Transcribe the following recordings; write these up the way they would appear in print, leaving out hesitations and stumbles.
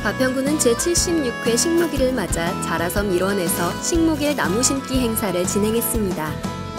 가평군은 제76회 식목일을 맞아 자라섬 일원에서 식목일 나무 심기 행사를 진행했습니다.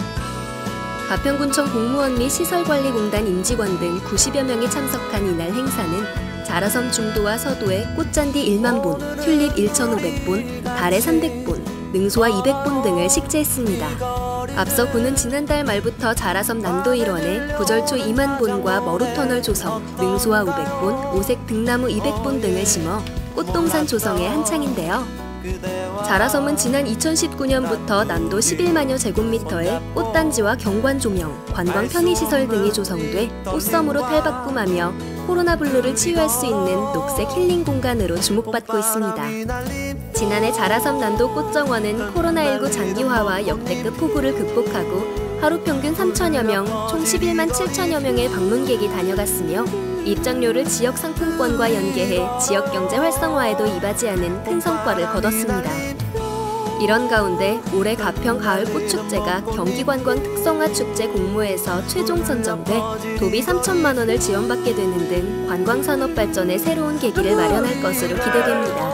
가평군청 공무원 및 시설관리공단 임직원 등 90여 명이 참석한 이날 행사는 자라섬 중도와 서도에 꽃잔디 1만 본, 튤립 1,500본, 달래 300본, 능소화 200본 등을 식재했습니다. 앞서 군은 지난달 말부터 자라섬 난도 일원에 구절초 2만 본과 머루터널 조성, 능소화 500본, 오색 등나무 200본 등을 심어 꽃동산 조성에 한창인데요. 자라섬은 지난 2019년부터 난도 11만여 제곱미터의 꽃단지와 경관 조명, 관광 편의시설 등이 조성돼 꽃섬으로 탈바꿈하며 코로나 블루를 치유할 수 있는 녹색 힐링 공간으로 주목받고 있습니다. 지난해 자라섬 난도 꽃정원은 코로나19 장기화와 역대급 폭우를 극복하고 하루 평균 3천여 명, 총 11만 7천여 명의 방문객이 다녀갔으며 입장료를 지역 상품권과 연계해 지역 경제 활성화에도 이바지하는 큰 성과를 거뒀습니다. 이런 가운데 올해 가평 가을 꽃축제가 경기관광 특성화 축제 공모에서 최종 선정돼 도비 3천만 원을 지원받게 되는 등 관광산업 발전의 새로운 계기를 마련할 것으로 기대됩니다.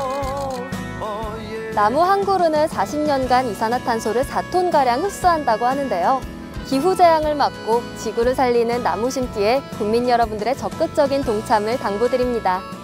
나무 한 그루는 40년간 이산화탄소를 4톤가량 흡수한다고 하는데요. 기후재앙을 막고 지구를 살리는 나무 심기에 국민 여러분들의 적극적인 동참을 당부드립니다.